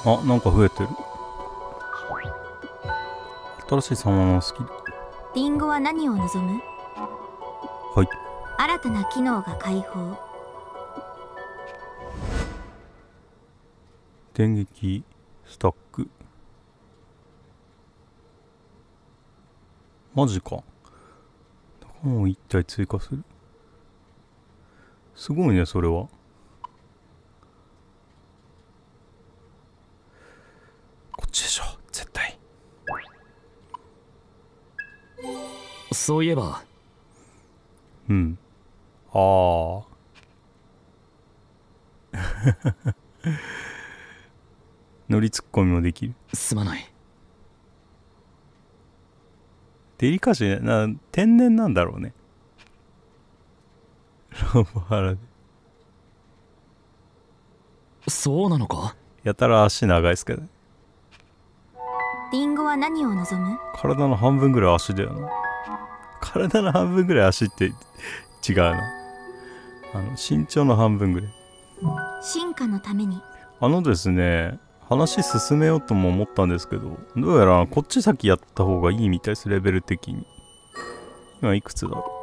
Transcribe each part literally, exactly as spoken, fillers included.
あ、なんか増えてる。新しい様のスキル。 リンゴは何を望む？ はい。 新たな機能が開放。 電撃スタック。マジか。仲間を一体追加する。すごいね、それは。こっちでしょ、絶対。 そういえば。 うん。ああ。乗りツッコミもできる。 すまない。 デリカシーな、天然なんだろうね。ロボハラで。 そうなのか？ やたら足長いですけどね。 リンゴは何を望む？ 体の半分ぐらい足だよな。体の半分ぐらい足って違うな。あの身長の半分ぐらい。 進化のために。 あのですね、話進めようとも思ったんですけど、どうやらこっち先やった方がいいみたいです、レベル的に。今いくつだろ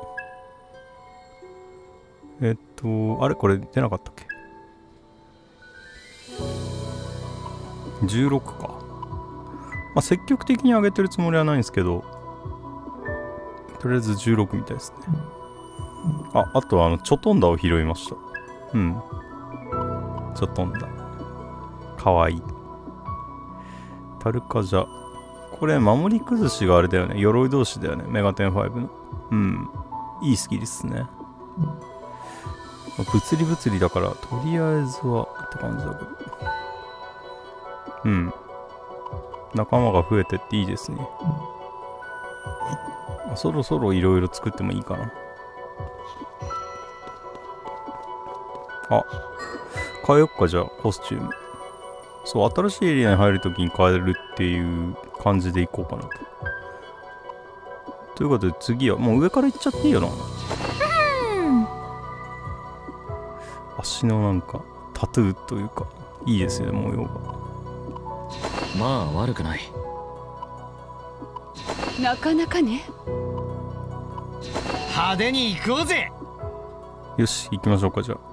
う。えっと、あれこれ出なかったっけ？じゅうろくか。まあ積極的に上げてるつもりはないんですけど、とりあえずじゅうろくみたいですね。あ、あとあの、チョトンダを拾いました。うん。チョトンダ。かわいい。タルカジャ。これ、守り崩しがあれだよね。鎧同士だよね。メガテンファイブの。うん。いいスキルっすね。物理物理だから、とりあえずはって感じだけど。うん。仲間が増えてっていいですね。そろそろいろいろ作ってもいいかな。あ、変えよっか、じゃあ、コスチューム。そう、新しいエリアに入るときに変えるっていう感じでいこうかなと。ということで次は、もう上から行っちゃっていいよな。足のなんか、タトゥーというか、いいですよね、模様が。 まあ、悪くない。 なかなかね。 派手に行こうぜ。 よし、行きましょうか、じゃあ。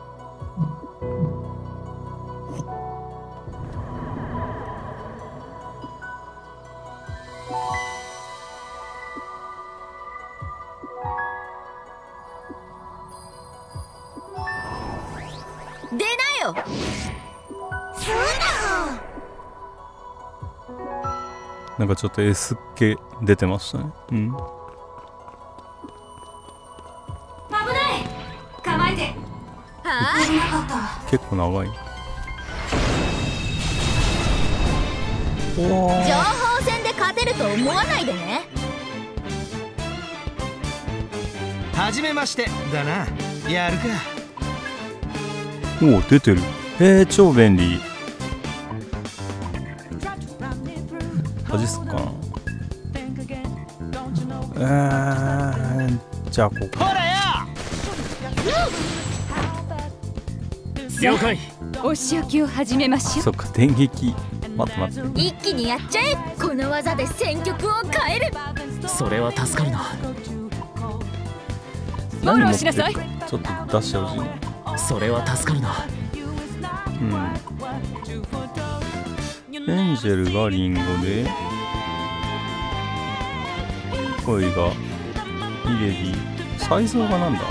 出なよ。そうだ。 なんかちょっと S っ気出てましたね。うん。 危ない。構えて。 はあ。 結構長い。お情報戦で勝てると思わないでね。 はじめましてだな。やるか。 おお、出てる。へえ、超便利。マジっすかな。えー、じゃあここ。 ほらよ。 了解。 お仕置きを始めましょう。 そっか、電撃。待って待って。 一気にやっちゃえ。この技で戦局を変える。 それは助かるな。 フォローしなさい。 ちょっと出してほしいな。 それは助かるな。 うん。エンジェルがリンゴで、恋がミレディ。サイゾーがなんだ。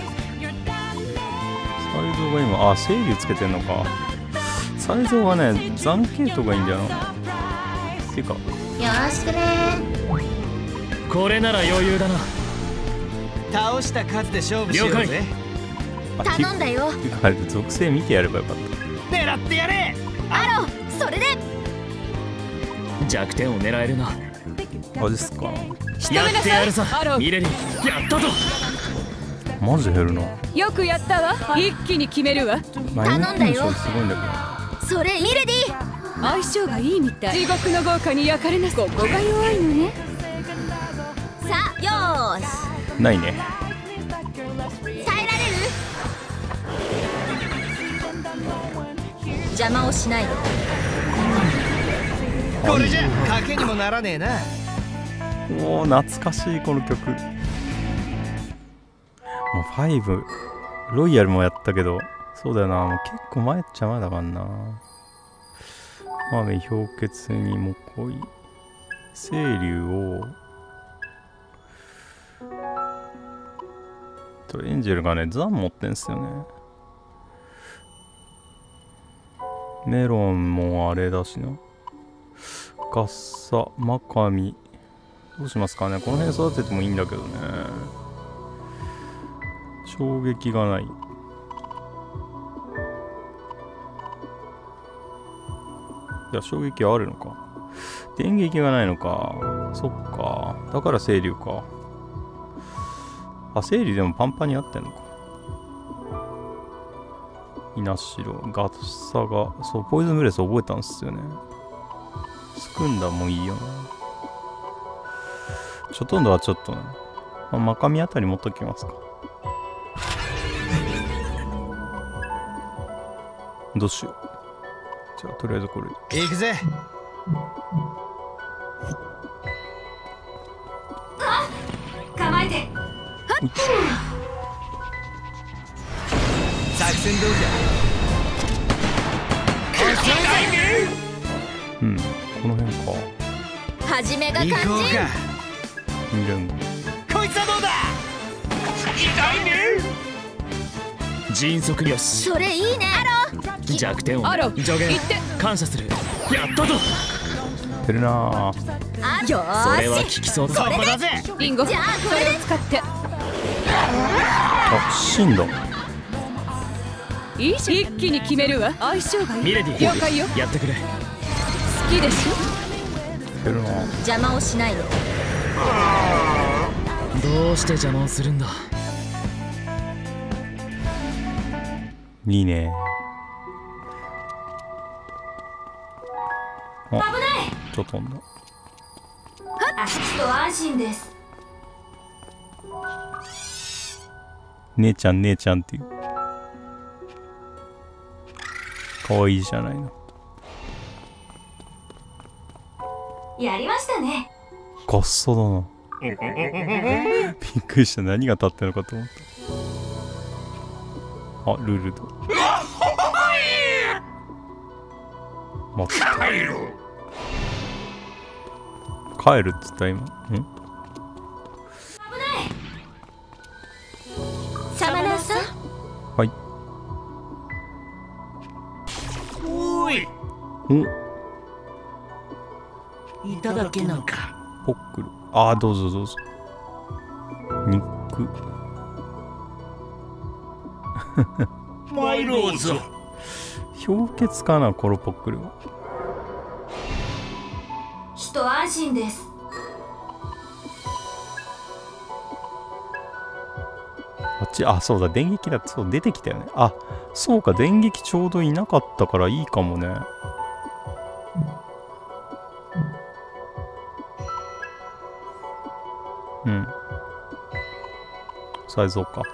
サイゾーが今、あ、整理つけてんのか。サイゾーはね、残系統がいいんだよな。てか、 よろしくね。 これなら余裕だな。 倒した数で勝負しようぜ。 あ、 頼んだよ。 てか、属性見てやればよかった。 狙ってやれ。 アロ、それで。 弱点を狙えるな。 マジっすか。 やってやるさアロ。 ミレリ。やったぞ。 マジ減るな。 よくやったわ。一気に決めるわ。 頼んだよ。 マイナステンションすごいんだけそれミレディ。 相性がいいみたい。地獄の豪華に焼かれなす。ここが弱いのね。 さあ、よーし。 ど。ないね。 耐えられる？ 邪魔をしないで。 これじゃ賭けにもならねえな。 おお、懐かしいこの曲。もうファイブロイヤルもやったけど、そうだよな、もう結構前っちゃ前だからな。雨氷結にもこい清流をとエンジェルがね、ザン持ってんすよね。メロンもあれだしな。ガッサ、マカミ。どうしますかね。この辺育ててもいいんだけどね。衝撃がない。いや、衝撃あるのか。電撃がないのか。そっか。だから清流か。あ、清流でもパンパンに合ってんのか。稲城、ガッサが、そう、ポイズンブレス覚えたんですよね。スクンダもいいよな。ちょっとんどはちょっとね。まあ、マカミあたり持っときますか。どうしよう。じゃあ、とりあえずこれ。 行くぜ。 構えて。 作戦どうじうん、この辺か。 始めが肝ゃ。行こう心。 か。 二連合。 こいつはどうだ。 迅速によし。 それいいね。 弱点をアロ助言行って。 感謝する。やったぞ。 てるなぁ。 よそれは効ーし。 きそうだ。 そこだぜ。 リンゴ、それじゃあこれでを使って。 あ、死んだ。 いいし、一気に決めるわ。相性がいい。 ミレディ了解よ。 やってくれ。 好きでしてるなぁ。 邪魔をしないで。 どうして邪魔をするんだ。 いいね。あ、ちょっとんだ。 一安心です。 姉ちゃん姉ちゃんっていう。かわいいじゃないの。 やりましたね。 ガッサだな。びっくりした。何が立ってるのかと思った。あ、ルルド。待って。帰るっつった今。ん？ サマナーさん。 はい。 おい。 お、 いただけなんか。 ポックル。ああ、どうぞどうぞ。肉。 参ろうぞ。 氷結かな、コロポックルは。 一安心です。 あっち、あ、そうだ、電撃だ。そう、出てきたよね。あ、そうか、電撃ちょうどいなかったからいいかもね。うん。サイズをか。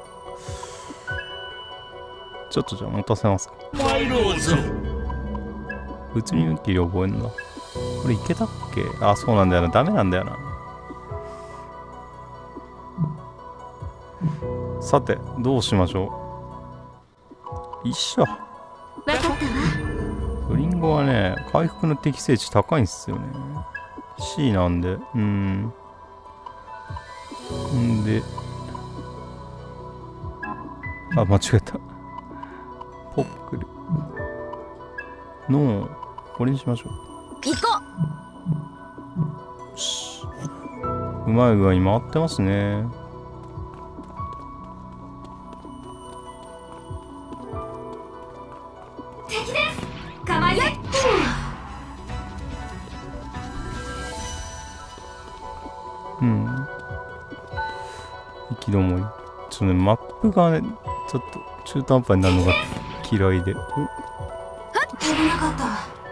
ちょっとじゃあ持たせますか。 参ろうぞ。 物理抜きで覚えんだ。これいけたっけ？あ、そうなんだよな。ダメなんだよな。さて、どうしましょう。一緒。 わかったわ。 リンゴはね、回復の適正値高いんですよね。C なんで、うーん。んで、あ、間違えた。ポックル。の、これにしましょう。 行こよし。うまい具合に回ってますね。 う。敵です。構えて。 うん。行き止まり。ちょっとね、マップがね、ちょっと中途半端になるのが嫌いで。お、 足りなかった。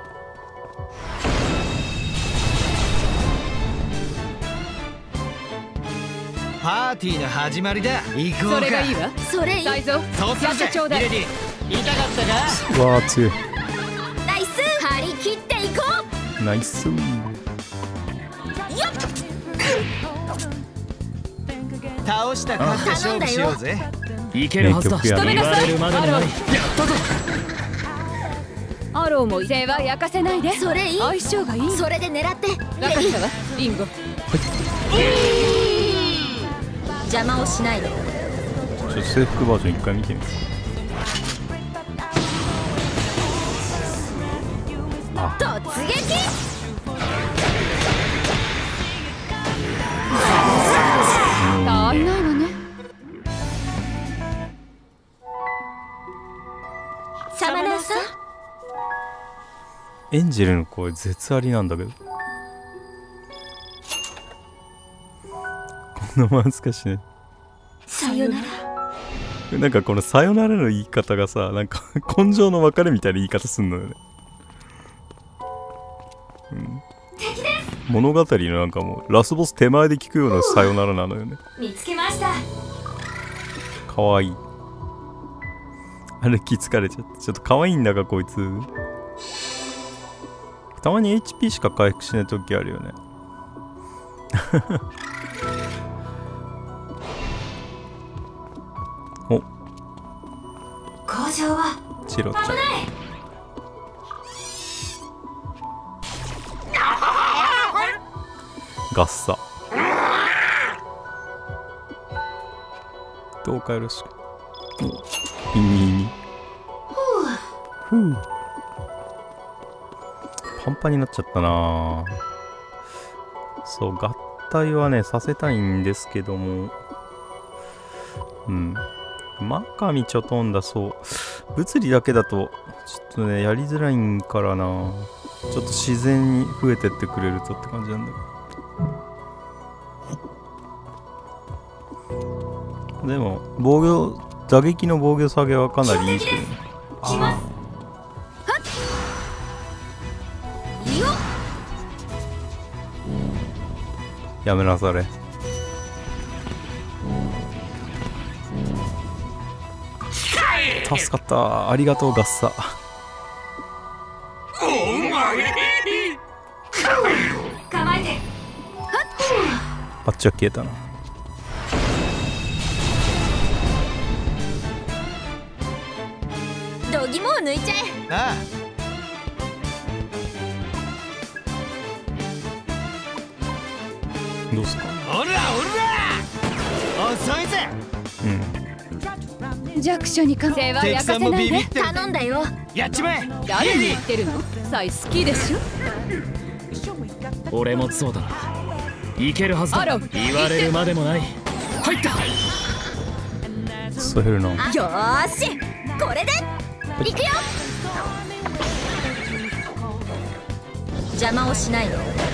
パーティーの始まりだ。行こうか。 それがいいわ。 それいい。 大蔵、 そうするぜやってちょうだい。 ミレディ。痛かったか。 うわー強い。 切っていこう。ナイス。 倒した数で勝負しようぜ。 いけるはずだ。 名曲やね言われるまでもない。やったぞ。 アローも手は焼かせないで。 それいい。 相性がいい。 それで狙って。 分かったわ、リンゴ。 邪魔をしないで。 ちょっと制服バージョン一回見てみる。 突撃。 変わんないわね。 サマナーさん。 エンジェルの声絶ありなんだけど。こんな難しいね。 さよなら。 なんかこのさよならの言い方がさ、なんか根性の別れみたいな言い方すんのよね。うん、物語のなんかもうラスボス手前で聞くようなさよならなのよね。 見つけました。 かわいい。あれ気づかれちゃって、ちょっとかわいいんだかこいつ。たまに エイチピー しか回復しない時あるよね。お、 工場はチロちゃん。ガッサ。どうかよろしく。いにいに。ふう。パンパンになっちゃったな。そう、合体はね、させたいんですけども。うん。マカミちょとんだ、そう。物理だけだと、ちょっとね、やりづらいんからな。ちょっと自然に増えてってくれるとって感じなんだけど。でも防御打撃の防御下げはかなりいいですけどね。 来ます。いいよ。 やめなされ。助かった。ありがとうガッサ。 構えて。 あっちは消えたな。 度肝を抜いちゃえ。 あどうすか。 あ、おらおら遅いぜ。 うん。 弱者に関性は焼かせないで。 頼んだよ。 やっちまえ。 誰に言ってるの？サイ好きでしょ。 俺もそうだな。いけるはずだ。 アロ言われるまでもない。入った。 そういうの。 よーし、これで行くよ。邪魔をしないの。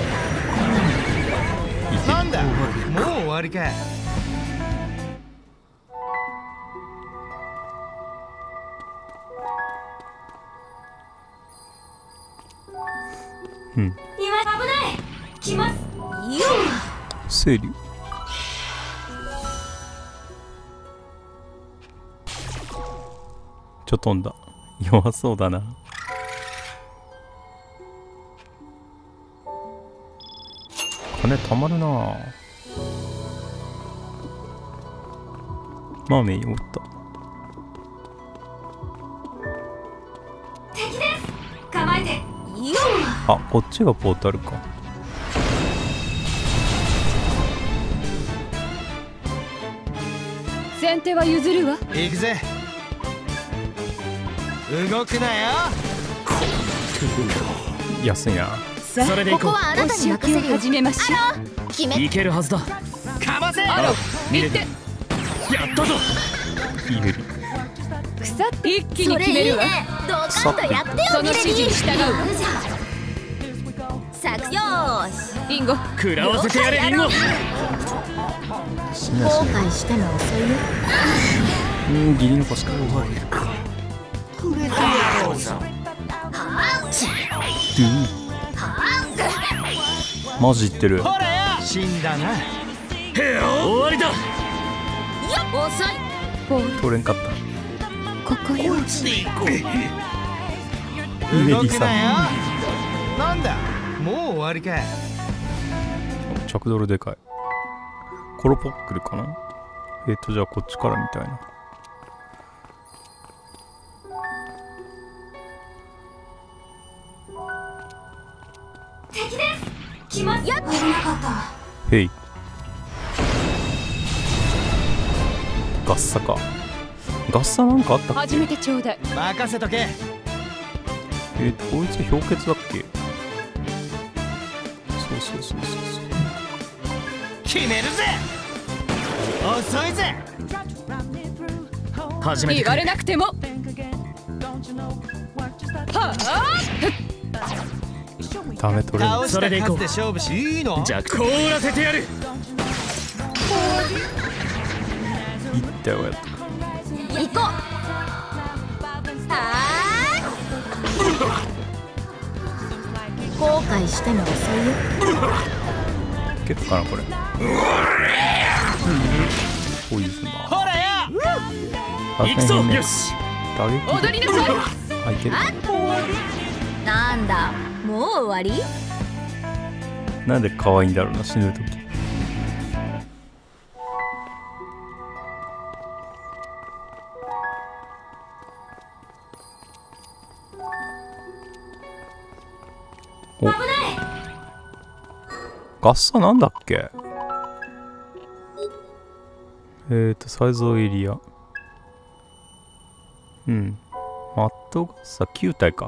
なんだ、もう終わりか。 うん。 今危ない。来ます。よ整理。ちょっと飛んだ。弱そうだな。金たまるな。マーメイおった。 敵です。構えて。よあ、こっちがポータルか。 先手は譲るわ。 行くぜ。動くなよ。 安いな。 さあ、 それでいこう。 ここはあなたに任せるよ。 始めましょう。 決め。 いけるはずだ。 かませ。 アロ見れる。 見て。 やったぞ。 いいふり。 草一気にそれいい決めるわ。 ね。ドカンとやってよ。 その指示に従うわ。 さくよーし。 リンゴ。 食らわせてやれリンゴ。 後しなしな。 悔しても遅いよ。 うん、義理の腰か。ドゥマジ言ってる。 ほらよ。死んだな。 終わりだ。 よっ、遅い。 ボール取れんかった。 ここよ。 イメディさん。 動くなよ。 なんだもう終わりか。 着ドルでかい。コロポックルかな。えっとじゃあこっちからみたいな。 敵です。来ます。やっ危なかった。 へい。ガッサか。ガッサなんかあったっけ。 始めてちょうだい。 任せとけ。 えっとこいつ氷結だっけ。そうそうそうそうそう。 決めるぜ。遅いぜ。 始めてくれ。 言われなくても。はあ。 ダメ取れる。 倒した数で勝負しいいの。 じゃあ凍らせてやる。 いったよやった。 行こう。はー後悔しても遅いよ。 いけるかなこれ。ポイズンほらや。 行くぞ。よし。 打撃。 踊りなさい。 あいける。 なんだもう終わり。 なんで可愛いんだろうな死ぬとき。おガッサなんだっけ。えーとサイズエリア。うんマットガッサきゅう体か。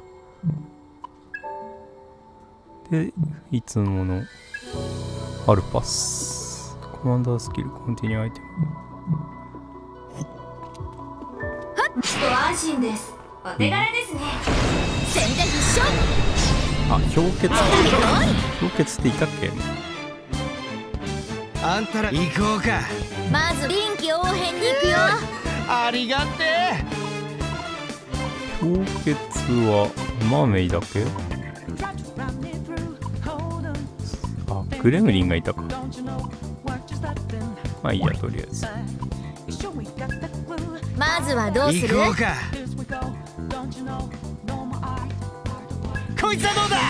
でいつものアルパスコマンダースキルコンティニューアイテム。 ご安心です。お手柄ですね。先手必勝。 あ氷結氷結っていたっけ。 あんたら行こうか。 まず臨機応変に行くよ。 ありがてえ。 氷結はマメイだけ。あグレムリンがいたか。まあいいやとりあえず。 まずはどうする。 行こうか。こいつはどうだ。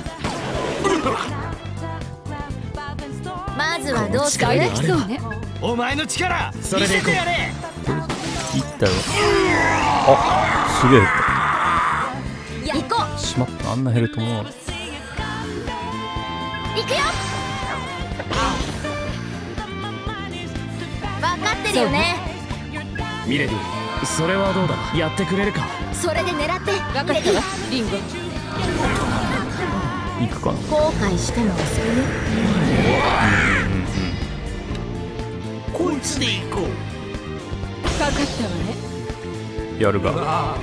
まずはどうする。 大できそうね。 お前の力見それで行こうせてやれ。 いったよ。あすげえ。 行こう。 しまったあんな減ると思う。 行くよ。分かってるよね。 ミレディそれはどうだ。やってくれるか。 それで狙って。 分かったわリンゴ。 いくかな。 後悔しても遅いよ。 こいつで行こう。 分かったわね。 やるが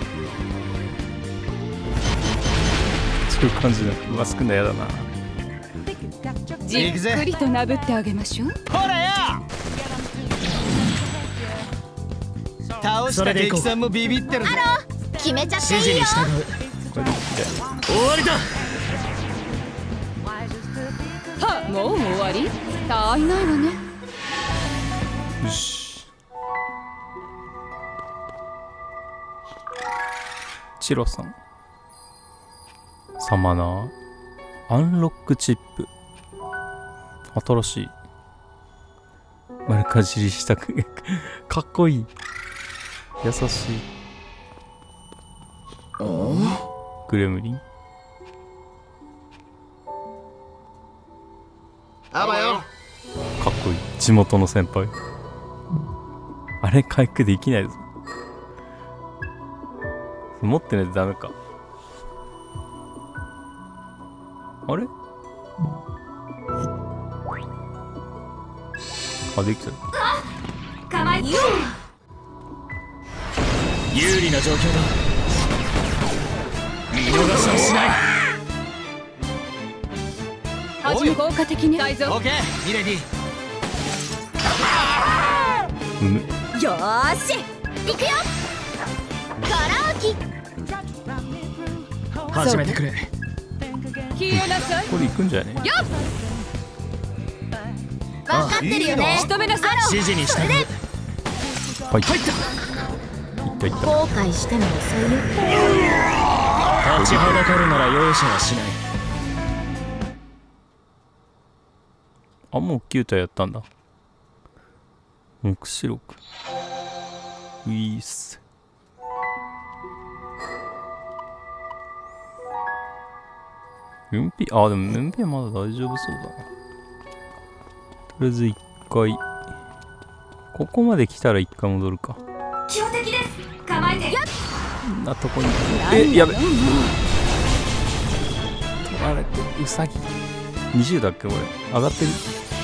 そういう感じでマスクんだやだな。 じっくりとなぶってあげましょう。 ほらや。倒した敵さんもビビってるぜ。 決めちゃって指いいよ。 示に従う。 これでいって終わりだ。 はあもう終わり。たいないわね。 よし。チロさんサマナーアンロックチップ新しい。丸かじりしたくかっこいい。優しい。グレムリンあばよ。 かっこいい。地元の先輩。あれ回復できないぞ。持ってないとダメか。あれあ、できた。 構え。 有利な状況だ。見逃しはしない。 味も効果的に改造。 オッケーミレディ。 うむ。 よーし行くよ。カラオケ。 始めてくれ。 消えなさい。 これいくんじゃね。 よっ分かってるよね。 仕留めなさい。 指示に従う。 はい。 入った。 いったいった。 後悔しても遅いよ。 立ちはだかるなら容赦はしない。 あ、もうきゅう体やったんだ。目視録。ウィース。エムピー、あ、でも エムピー はまだ大丈夫そうだな。とりあえず一回。ここまで来たら一回戻るか。 強敵です。構えて。 こんなとこに。え、やべ。取られてる。ウサギ。にじゅうだっけこれ。上がってる。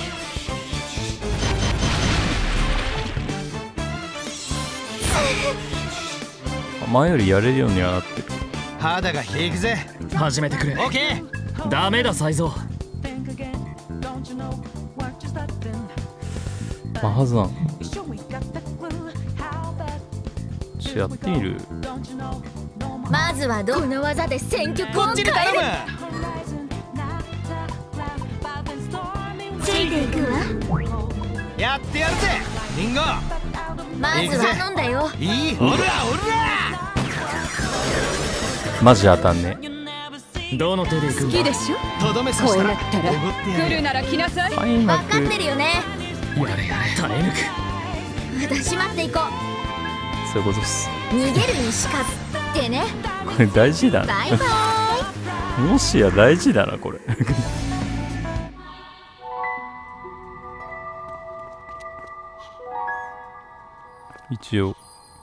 前よりやれるようにはなってる。 肌が引くぜ。 始めてくれ。 オッケー。 ダメだ才蔵。 マハザン。ちょっとやってみる。 まずはどの技で戦局をこっちに頼む。 ついていくわ。 やってやるぜリンゴ。 まずは頼んだよ。 いい、ほらほら。 マジ当たんね。 どの手で行くんだ。 好きでしょ。 とどめさせたらこうなったらおごってやる。 来るなら来なさい。 開分か幕。 ってるよね。 やれやれ耐え抜く。 私待っていこそういうことっす。 う。逃げるにしかずってね。 これ大事だな。 バイバイ。 もしや大事だなこれ。一応。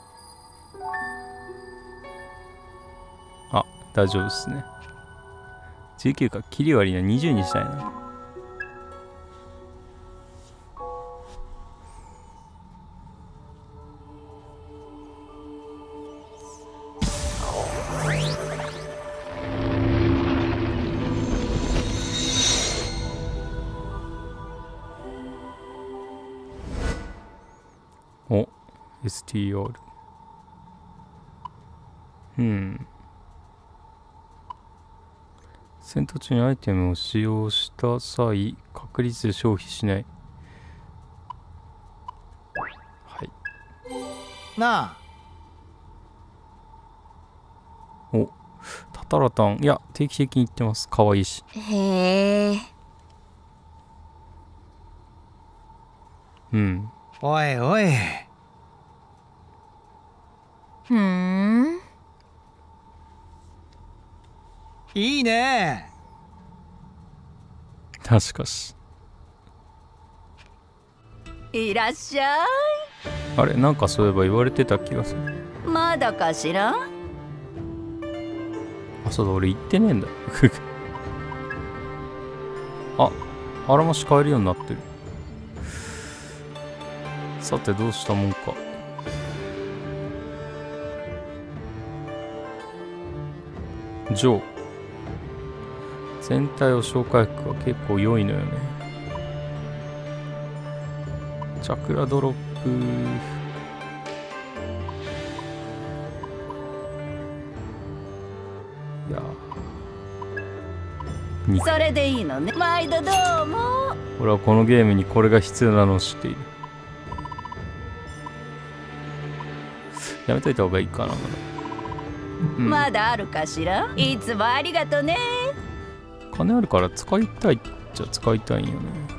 あ、大丈夫ですね。じゅうきゅうか、切り割りなにじゅうにしたいな。お、エスティーアール。うん。戦闘中にアイテムを使用した際、確率で消費しない。はい。 なあ。 お、タタラタン。いや、定期的に言ってます。かわいいし。 へえ。 うん。 おいおい。 ふーん。 いいね。 確かし。 いらっしゃあれ、なんかそういえば言われてた気がする。 い。まだかしら。 あ、そうだ、俺言ってねえんだ。あ、あらまし買えるようになってる。さて、どうしたもんか。ジョー。全体を消回復が結構良いのよね。チャクラドロップ。いやー。 それでいいのね。毎度どうも。 俺はこのゲームにこれが必要なのを知っている。やめといた方がいいかな、まだ。うん、 まだあるかしら。いつもありがとね。 金あるから使いたいっちゃ使いたいんよね。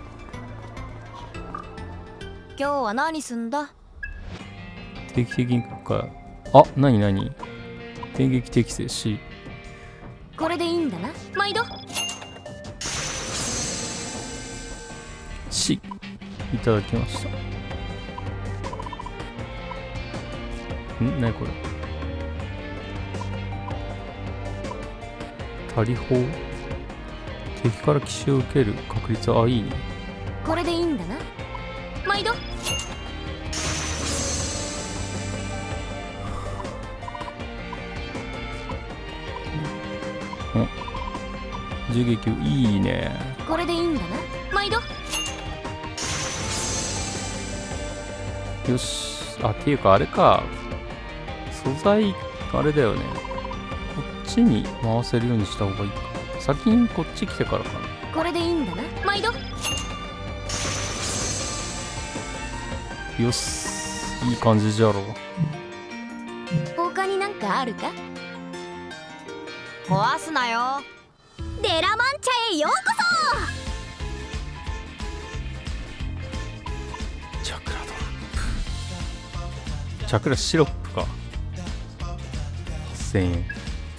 今日は何すんだ。 定期的にか。あ、なになに電撃適正 C。 これでいいんだな。毎度。 C。いただきました。んなにこれ。足り法。敵から奇襲を受ける確率は、あ、いいね。 これでいいんだな。毎度。 お、銃撃いいね。 これでいいんだな。毎度。 よし。あ、っていうかあれか。素材、あれだよね。こっちに回せるようにした方がいいか。先にこっち来てからかな。 これでいいんだな。毎度。 よし。いい感じじゃろう。 他になんかあるか。 壊すなよ。デラマンチャへようこチャクラドロップ。チャクラシロップか。はっせんえん。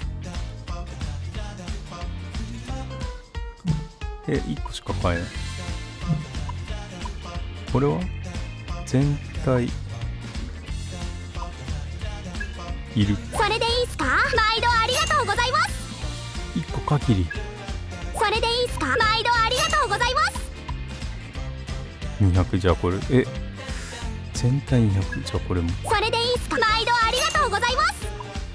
え、いっこしか買えない。これは全体いる。 そ。それでいいっすか。毎度ありがとうございます。 いっこ限り。 それでいいっすか。毎度ありがとうございます。 にひゃく。じゃあこれ、え、全体にひゃく。じゃあこれも。 それでいいっすか。毎度ありがとうございます。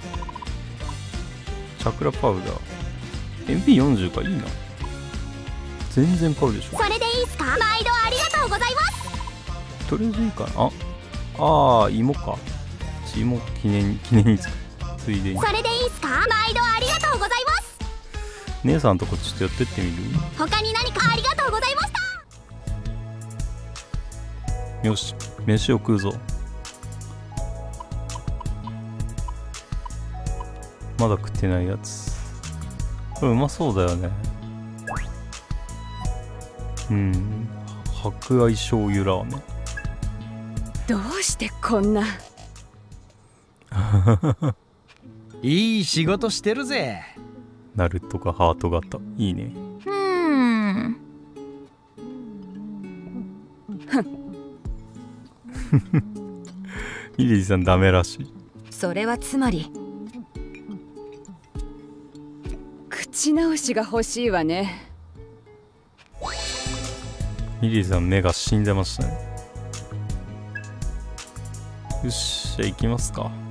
チャクラパウダー エムピーよんじゅう か。いいな。全然買うでしょ。 それでいいっすか。毎度ありがとうございます。 とりあえずいいかな。ああー、芋か。芋記念に記念につついでに。 それでいいっすか。毎度ありがとうございます。 姉さんとこちょっとやってってみる。 他に何かありがとうございました。 よし、飯を食うぞ。まだ食ってないやつ。これうまそうだよね。うん、白愛醤油ラーメン。 どうしてこんな。 いい仕事してるぜ。 ナルトがハート型。いいね。 うーん。 イリーさんダメらしい。 それはつまり口直しが欲しいわね。 イリーさん目が死んでましたね。よし、じゃあ行きますか。